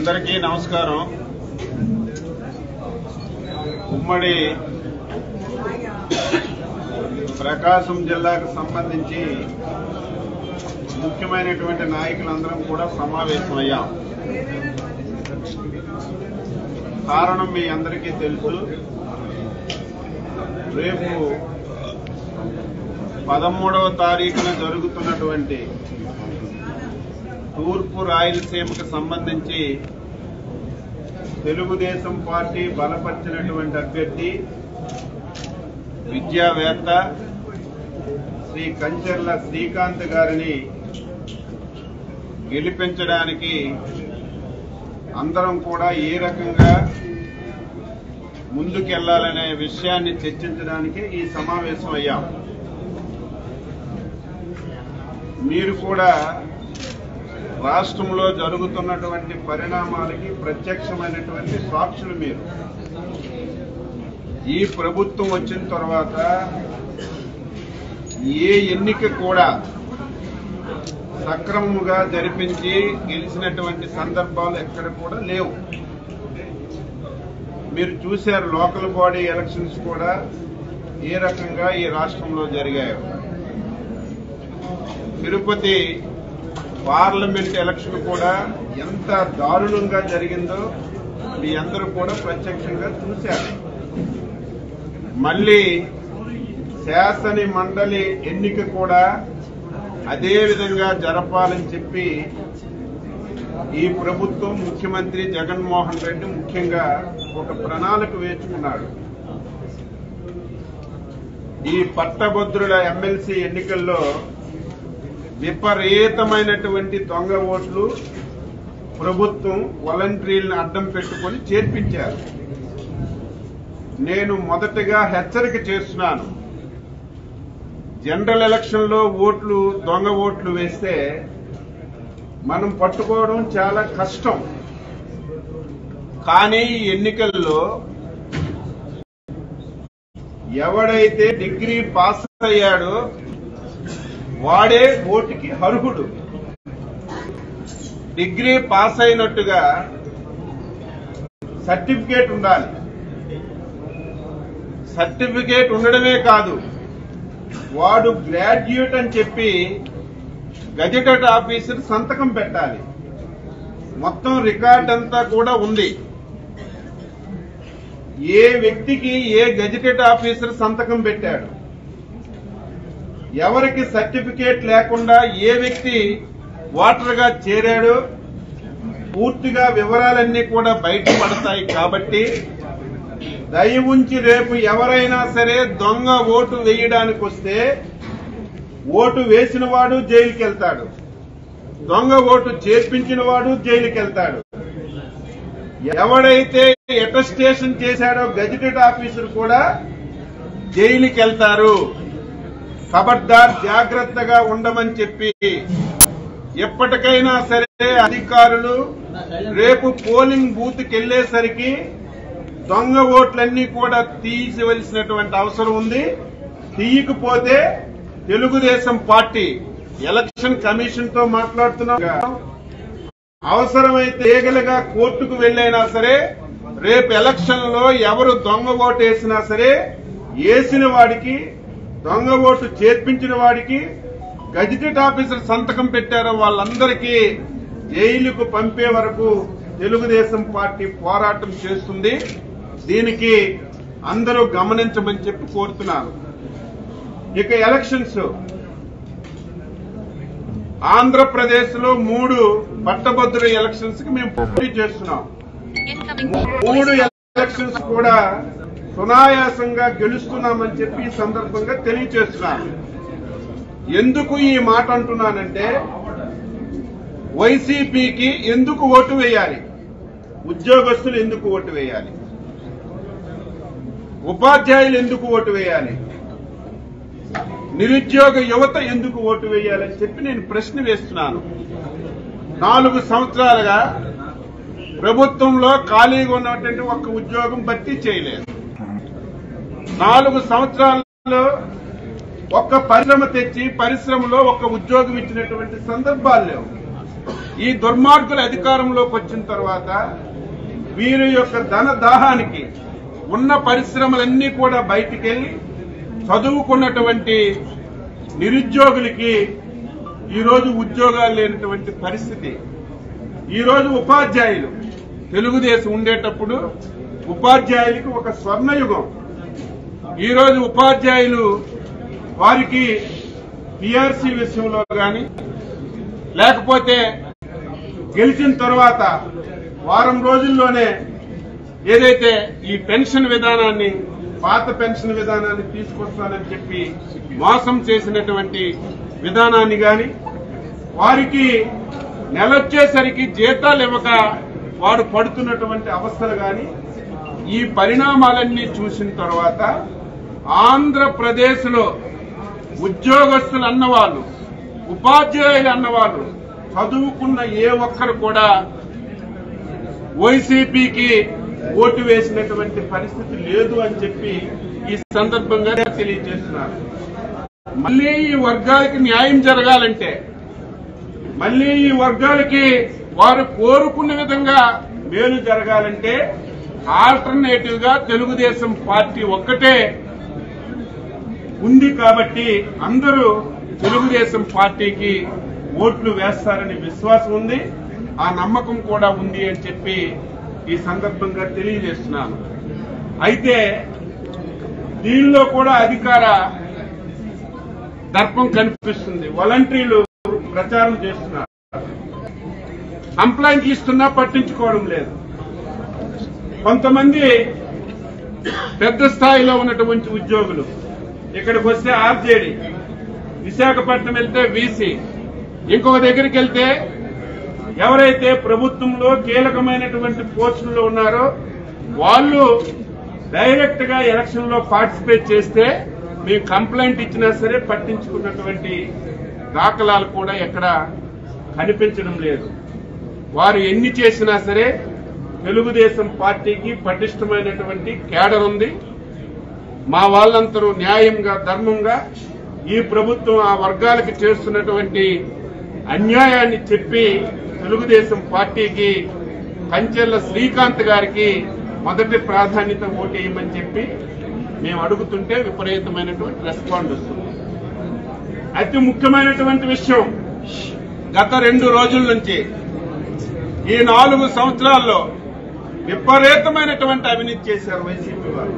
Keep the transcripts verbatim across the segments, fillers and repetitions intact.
అందరికీ నమస్కారం. ఉమ్మడి ప్రకాశం జిల్లాకు సంబంధించి ముఖ్యమైనటువంటి నాయకులందరం కూడా సమావేశమయ్యాం. కారణం మీ అందరికీ తెలుసు. రేపు పదమూడవ తారీఖున జరుగుతున్నటువంటి తూర్పు రాయలసీమకు సంబంధించి తెలుగుదేశం పార్టీ బలపరిచినటువంటి అభ్యర్థి విద్యావేత్త శ్రీ కంచెర్ల శ్రీకాంత్ గారిని గెలిపించడానికి అందరం కూడా ఏ రకంగా ముందుకెళ్లాలనే విషయాన్ని చర్చించడానికి ఈ సమావేశం అయ్యాం. మీరు కూడా రాష్ట్రంలో జరుగుతున్నటువంటి పరిణామాలకి ప్రత్యక్షమైనటువంటి సాక్షులు. మీరు ఈ ప్రభుత్వం వచ్చిన తర్వాత ఏ ఎన్నిక కూడా సక్రమంగా జరిపించి గెలిచినటువంటి సందర్భాలు ఎక్కడ కూడా లేవు. మీరు చూశారు లోకల్ బాడీ ఎలక్షన్స్ కూడా ఏ రకంగా ఈ రాష్ట్రంలో జరిగాయో. తిరుపతి పార్లమెంట్ ఎలక్షన్ కూడా ఎంత దారుణంగా జరిగిందో మీ అందరూ కూడా ప్రత్యక్షంగా చూశారు. మళ్లీ శాసన మండలి ఎన్నిక కూడా అదే విధంగా జరపాలని చెప్పి ఈ ప్రభుత్వం ముఖ్యమంత్రి జగన్మోహన్ రెడ్డి ముఖ్యంగా ఒక ప్రణాళిక వేసుకున్నాడు. ఈ పట్టభద్రుల ఎమ్మెల్సీ ఎన్నికల్లో విపరీతమైనటువంటి దొంగ ఓట్లు ప్రభుత్వం వాలంటీర్లను అడ్డం పెట్టుకుని చేర్పించారు. నేను మొదటగా హెచ్చరిక చేస్తున్నాను. జనరల్ ఎలక్షన్ లో ఓట్లు దొంగ ఓట్లు వేస్తే మనం పట్టుకోవడం చాలా కష్టం. కానీ ఈ ఎన్నికల్లో ఎవడైతే డిగ్రీ పాస్ అయ్యాడో వాడే ఓటుకి అర్హుడు. డిగ్రీ పాస్ అయినట్టుగా సర్టిఫికేట్ ఉండాలి. సర్టిఫికేట్ ఉండడమే కాదు, వాడు గ్రాడ్యుయేట్ అని చెప్పి గెజెటెడ్ ఆఫీసర్ సంతకం పెట్టాలి. మొత్తం రికార్డ్ అంతా కూడా ఉంది. ఏ వ్యక్తికి ఏ గెజెటెడ్ ఆఫీసర్ సంతకం పెట్టాడు, ఎవరికి సర్టిఫికేట్ లేకుండా ఏ వ్యక్తి ఓటర్ గా చేరాడో పూర్తిగా వివరాలన్నీ కూడా బయటపడతాయి. కాబట్టి దయ ఉంచి రేపు ఎవరైనా సరే దొంగ ఓటు వేయడానికి వస్తే ఓటు వేసిన వాడు జైలుకి వెళ్తాడు, దొంగ ఓటు చేర్పించిన వాడు జైలుకి వెళ్తాడు. ఎవడైతే అటెస్టేషన్ చేశాడో గెజెటెడ్ ఆఫీసర్ కూడా జైలుకి వెళ్తారు. ఖబర్దార్, జాగ్రత్తగా ఉండమని చెప్పి ఎప్పటికైనా సరే అధికారులు రేపు పోలింగ్ బూత్ కి వెళ్లేసరికి దొంగ ఓట్లన్నీ కూడా తీసివలసినటువంటి అవసరం ఉంది. తీయకపోతే తెలుగుదేశం పార్టీ ఎలక్షన్ కమిషన్ తో మాట్లాడుతున్నాం. అవసరమైతే లీగల్గా కోర్టుకు వెళ్లైనా సరే రేపు ఎలక్షన్ లో ఎవరు దొంగ ఓటు వేసినా సరే వేసిన వాడికి, దొంగ ఓటు చేర్పించిన వాడికి, గెజెటెడ్ ఆఫీసర్ సంతకం పెట్టారో వాళ్ళందరికీ జైలుకు పంపే వరకు తెలుగుదేశం పార్టీ పోరాటం చేస్తుంది. దీనికి అందరూ గమనించమని చెప్పి కోరుతున్నాను. ఇక ఎలక్షన్స్ ఆంధ్రప్రదేశ్ లో మూడు పట్టభద్రుల ఎలక్షన్స్ కి మేము పోటీ చేస్తున్నాం. మూడు ఎలక్షన్స్ కూడా సునాయాసంగా గెలుస్తున్నామని చెప్పి ఈ సందర్భంగా తెలియజేస్తున్నాను. ఎందుకు ఈ మాట అంటున్నానంటే, వైసీపీకి ఎందుకు ఓటు వేయాలి, ఉద్యోగస్తులు ఎందుకు ఓటు వేయాలి, ఉపాధ్యాయులు ఎందుకు ఓటు వేయాలి, నిరుద్యోగ యువత ఎందుకు ఓటు వేయాలని చెప్పి నేను ప్రశ్న వేస్తున్నాను. నాలుగు సంవత్సరాలుగా ప్రభుత్వంలో ఖాళీగా ఉన్నటువంటి ఒక్క ఉద్యోగం భర్తీ చేయలేదు. నాలుగు సంవత్సరాల్లో ఒక్క పరిశ్రమ తెచ్చి పరిశ్రమలో ఒక్క ఉద్యోగం ఇచ్చినటువంటి సందర్భాలు లేవు. ఈ దుర్మార్గుల అధికారంలోకి వచ్చిన తర్వాత వీరి యొక్క ధన దాహానికి ఉన్న పరిశ్రమలన్నీ కూడా బయటికి వెళ్లి చదువుకున్నటువంటి నిరుద్యోగులకి ఈరోజు ఉద్యోగాలు లేనటువంటి పరిస్థితి. ఈరోజు ఉపాధ్యాయులు తెలుగుదేశం ఉండేటప్పుడు ఉపాధ్యాయులకి ఒక స్వర్ణయుగం. ఈరోజు ఉపాధ్యాయులు వారికి టీఆర్సీ విషయంలో కానీ లేకపోతే గెలిచిన తర్వాత వారం రోజుల్లోనే ఏదైతే ఈ పెన్షన్ విధానాన్ని పాత పెన్షన్ విధానాన్ని తీసుకొస్తానని చెప్పి మోసం చేసినటువంటి విధానాన్ని గాని వారికి నెలొచ్చేసరికి జీతాలు ఇవ్వక వాడు పడుతున్నటువంటి అవస్థలు గాని ఈ పరిణామాలన్నీ చూసిన తర్వాత ఆంధ్రప్రదేశ్ లో ఉద్యోగస్తులు అన్నవాళ్ళు ఉపాధ్యాయులు అన్నవాళ్ళు చదువుకున్న ఏ ఒక్కరు కూడా వైసీపీకి ఓటు వేసినటువంటి పరిస్థితి లేదు అని చెప్పి ఈ సందర్భంగా తెలియజేస్తున్నారు. మళ్లీ ఈ వర్గాలకి న్యాయం జరగాలంటే మళ్లీ ఈ వర్గాలకి వారు కోరుకున్న విధంగా మేలు జరగాలంటే ఆల్టర్నేటివ్ గా తెలుగుదేశం పార్టీ ఒక్కటే ఉంది కాబట్టి అందరూ తెలుగుదేశం పార్టీకి ఓట్లు వేస్తారని విశ్వాసం ఉంది. ఆ నమ్మకం కూడా ఉంది అని చెప్పి ఈ సందర్భంగా తెలియజేస్తున్నాను. అయితే దీనిలో కూడా అధికార దర్పం కనిపిస్తుంది. వాలంటీర్లు ప్రచారం చేస్తున్నారు, కంప్లైంట్లు ఇస్తున్నా పట్టించుకోవడం లేదు. కొంతమంది పెద్ద స్థాయిలో ఉన్నటువంటి ఉద్యోగులు ఇక్కడికి వస్తే ఆర్జేడీ, విశాఖపట్నం వెళ్తే వీసీ, ఇంకొక దగ్గరికి వెళ్తే ఎవరైతే ప్రభుత్వంలో కీలకమైనటువంటి పోస్టుల్లో ఉన్నారో వాళ్ళు డైరెక్ట్ గా ఎలక్షన్ లో పార్టిసిపేట్ చేస్తే మేము కంప్లైంట్ ఇచ్చినా సరే పట్టించుకున్నటువంటి దాఖలాలు కూడా ఎక్కడ కనిపించడం లేదు. వారు ఎన్ని చేసినా సరే తెలుగుదేశం పార్టీకి పటిష్టమైనటువంటి కేడర్ ఉంది. మా వాళ్ళందరూ న్యాయంగా ధర్మంగా ఈ ప్రభుత్వం ఆ వర్గాలకు చేస్తున్నటువంటి అన్యాయాన్ని చెప్పి తెలుగుదేశం పార్టీకి కంచెల్ల శ్రీకాంత్ గారికి మొదటి ప్రాధాన్యత ఓటేయమని చెప్పి మేము అడుగుతుంటే విపరీతమైనటువంటి రెస్పాండ్ వస్తుంది. అతి ముఖ్యమైనటువంటి విషయం, గత రెండు రోజుల నుంచి ఈ నాలుగు సంవత్సరాల్లో విపరీతమైనటువంటి అవినీతి చేశారు వైసీపీ వారు.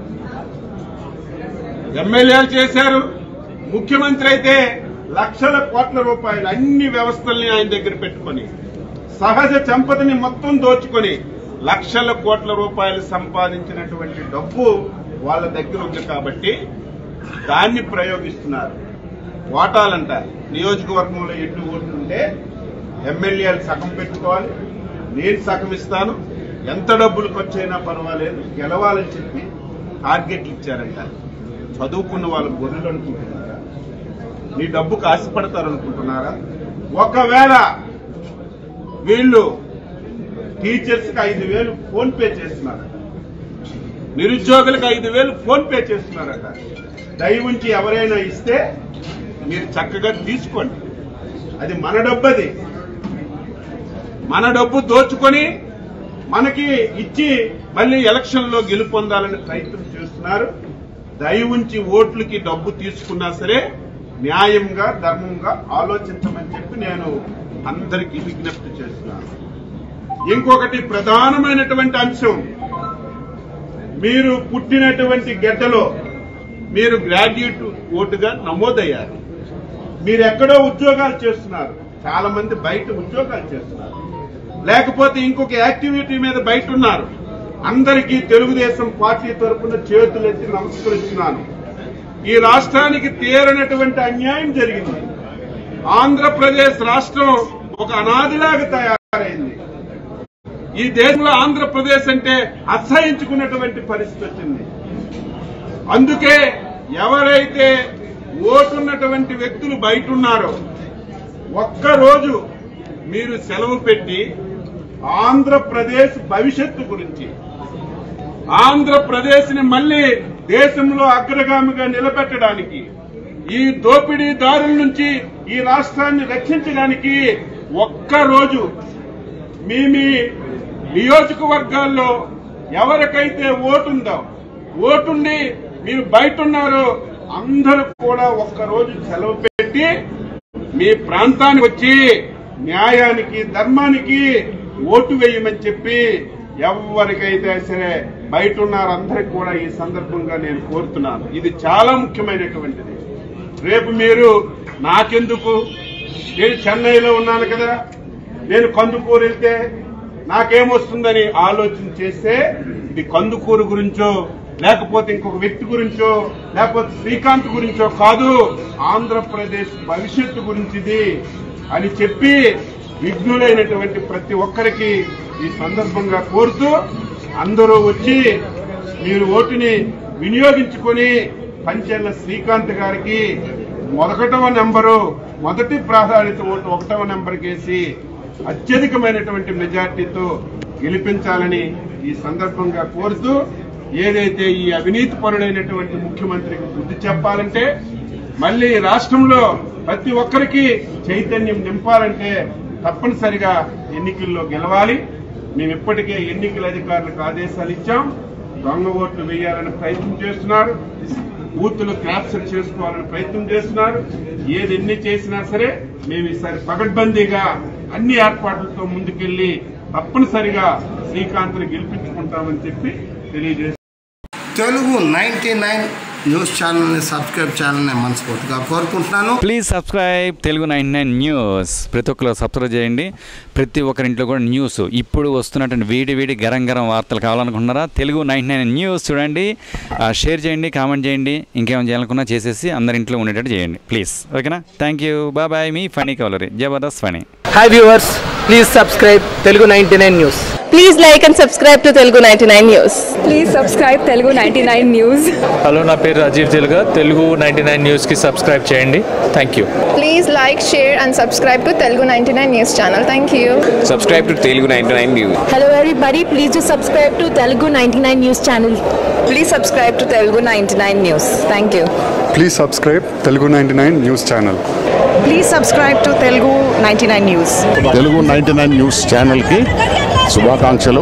ఎమ్మెల్యేలు చేశారు, ముఖ్యమంత్రి అయితే లక్షల కోట్ల రూపాయలు అన్ని వ్యవస్థల్ని ఆయన దగ్గర పెట్టుకుని సహజ సంపదని మొత్తం దోచుకొని లక్షల కోట్ల రూపాయలు సంపాదించినటువంటి డబ్బు వాళ్ళ దగ్గర ఉంది కాబట్టి దాన్ని ప్రయోగిస్తున్నారు. ఓటాలంట నియోజకవర్గంలో ఎన్ని ఓట్లు ఉంటే ఎమ్మెల్యేలు సగం పెట్టుకోవాలి, నేను సగం ఇస్తాను, ఎంత డబ్బులు ఖర్చైనా పర్వాలేదు గెలవాలని చెప్పి టార్గెట్లు ఇచ్చారంట. చదువుకున్న వాళ్ళు గొర్రెలు అనుకుంటున్నారా? నీ డబ్బుకు ఆశపడతారనుకుంటున్నారా? ఒకవేళ వీళ్ళు టీచర్స్ కి ఐదు వేలు ఫోన్ పే చేస్తున్నారట, నిరుద్యోగులకు ఐదు వేలు ఫోన్ పే చేస్తున్నారట. దయ ఉంచి ఎవరైనా ఇస్తే మీరు చక్కగా తీసుకోండి, అది మన డబ్బు, అది మన డబ్బు దోచుకొని మనకి ఇచ్చి మళ్లీ ఎలక్షన్ లో గెలుపొందాలని ప్రయత్నం చేస్తున్నారు. దయ ఉంచి ఓట్లకి డబ్బు తీసుకున్నా సరే న్యాయంగా ధర్మంగా ఆలోచించమని చెప్పి నేను అందరికీ విజ్ఞప్తి చేస్తున్నాను. ఇంకొకటి ప్రధానమైనటువంటి అంశం, మీరు పుట్టినటువంటి గడ్డలో మీరు గ్రాడ్యుయేట్ ఓటుగా నమోదయ్యారు. మీరు ఎక్కడో ఉద్యోగాలు చేస్తున్నారు, చాలా మంది బయట ఉద్యోగాలు చేస్తున్నారు, లేకపోతే ఇంకొక యాక్టివిటీ మీద బయట ఉన్నారు. అందరికీ తెలుగుదేశం పార్టీ తరఫున చేతులెత్తి నమస్కరిస్తున్నాను. ఈ రాష్ట్రానికి తీరనటువంటి అన్యాయం జరిగింది. ఆంధ్రప్రదేశ్ రాష్ట్రం ఒక అనాదిలాగా తయారైంది. ఈ దేశంలో ఆంధ్రప్రదేశ్ అంటే అసహించుకున్నటువంటి పరిస్థితి వచ్చింది. అందుకే ఎవరైతే ఓటున్నటువంటి వ్యక్తులు బయట ఉన్నారో ఒక్కరోజు మీరు సెలవు పెట్టి ఆంధ్రప్రదేశ్ భవిష్యత్తు గురించి, ఆంధ్రప్రదేశ్ ని మళ్లీ దేశంలో అగ్రగామిగా నిలబెట్టడానికి, ఈ దోపిడీదారుల నుంచి ఈ రాష్ట్రాన్ని రక్షించడానికి ఒక్కరోజు మీ మీ నియోజకవర్గాల్లో ఎవరికైతే ఓటుందో, ఓటుండి మీరు బయట ఉన్నారో అందరూ కూడా ఒక్కరోజు సెలవు పెట్టి మీ ప్రాంతానికి వచ్చి న్యాయానికి ధర్మానికి ఓటు వేయమని చెప్పి ఎవరికైతే సరే బయట ఉన్నారో అందరికి కూడా ఈ సందర్భంగా నేను కోరుతున్నాను. ఇది చాలా ముఖ్యమైనటువంటిది. రేపు మీరు నాకెందుకు, నేను చెన్నైలో ఉన్నాను కదా, నేను కందుకూరు వెళ్తే నాకేమొస్తుందని ఆలోచన చేస్తే ఇది కందుకూరు గురించో లేకపోతే ఇంకొక వ్యక్తి గురించో లేకపోతే శ్రీకాంత్ గురించో కాదు, ఆంధ్రప్రదేశ్ భవిష్యత్తు గురించిది అని చెప్పి విఘ్నులైనటువంటి ప్రతి ఒక్కరికి ఈ సందర్భంగా కోరుతూ అందరూ వచ్చి మీరు ఓటుని వినియోగించుకొని పంచెల్ల శ్రీకాంత్ గారికి మొదటవ నెంబరు మొదటి ప్రాధాన్యత ఓటు ఒకటవ నెంబర్ కేసి అత్యధికమైనటువంటి మెజార్టీతో గెలిపించాలని ఈ సందర్భంగా కోరుతూ, ఏదైతే ఈ అవినీతి పరుడైనటువంటి ముఖ్యమంత్రికి బుద్ధి చెప్పాలంటే, మళ్లీ రాష్ట్రంలో ప్రతి ఒక్కరికి చైతన్యం నింపాలంటే తప్పనిసరిగా ఎన్నికల్లో గెలవాలి. మేము ఇప్పటికే ఎన్నికల అధికారులకు ఆదేశాలు ఇచ్చాం. దొంగ ఓట్లు వేయాలని ప్రయత్నం చేస్తున్నారు, బూతులు క్యాప్చర్ చేసుకోవాలని ప్రయత్నం చేస్తున్నారు. ఏది ఎన్ని చేసినా సరే మేము ఈసారి పగడ్బందీగా అన్ని ఏర్పాట్లతో ముందుకెళ్లి తప్పనిసరిగా శ్రీకాంత్ని గెలిపించుకుంటామని చెప్పి తెలియజేస్తాం. తెలుగు నైన్టీ నైన్ న్యూస్ ఛానల్ని సబ్స్క్రైబ్ చేయాలని మనస్ఫూర్తిగా కోరుకుంటున్నాను. Please subscribe Telugu ninety nine news. ప్రతి ఒక్కరు సబ్స్క్రైబ్ చేయండి. ప్రతి ఒక్కరింట్లో కూడా న్యూస్ ఇప్పుడు వస్తున్నటువంటి వేడి వేడి గరం గరం వార్తలు కావాలనుకుంటున్నారా? తెలుగు నైన్టీ నైన్ న్యూస్ చూడండి, షేర్ చేయండి, కామెంట్ చేయండి, ఇంకేమైనా చేయాలనుకున్నా చేసేసి అందరింట్లో ఉండేటట్టు చేయండి ప్లీజ్. ఓకేనా? Thank you, bye bye. మీ ఫనీ కవలరీ జబర్దస్త్ ఫనీ. Hi viewers, please subscribe Telugu ninety nine news. Please like and subscribe to Telugu ninety nine News. Please subscribe Telugu ninety nine News. Hello, నా పేరు రాజీవ్ తెలుగా. తెలుగు నైన్టీ నైన్ న్యూస్కి సబ్స్క్రైబ్ చేయండి. Thank you. Please like, share and subscribe to Telugu ninety nine News channel. Thank you. Subscribe to Telugu ninety nine News. Hello everybody, please do subscribe to Telugu ninety nine News channel. Please subscribe to Telugu ninety nine News. Thank you. Please subscribe Telugu ninety nine News channel. Please subscribe to Telugu ninety nine News. Telugu ninety nine news ఛానల్కి శుభాకాంక్షలు.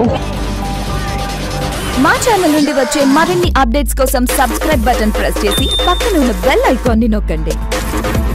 మా channel నుండి వచ్చే మరిన్ని updates కోసం subscribe button press చేసి పక్కన ఉన్న బెల్ ఐకాన్ని నొక్కండి.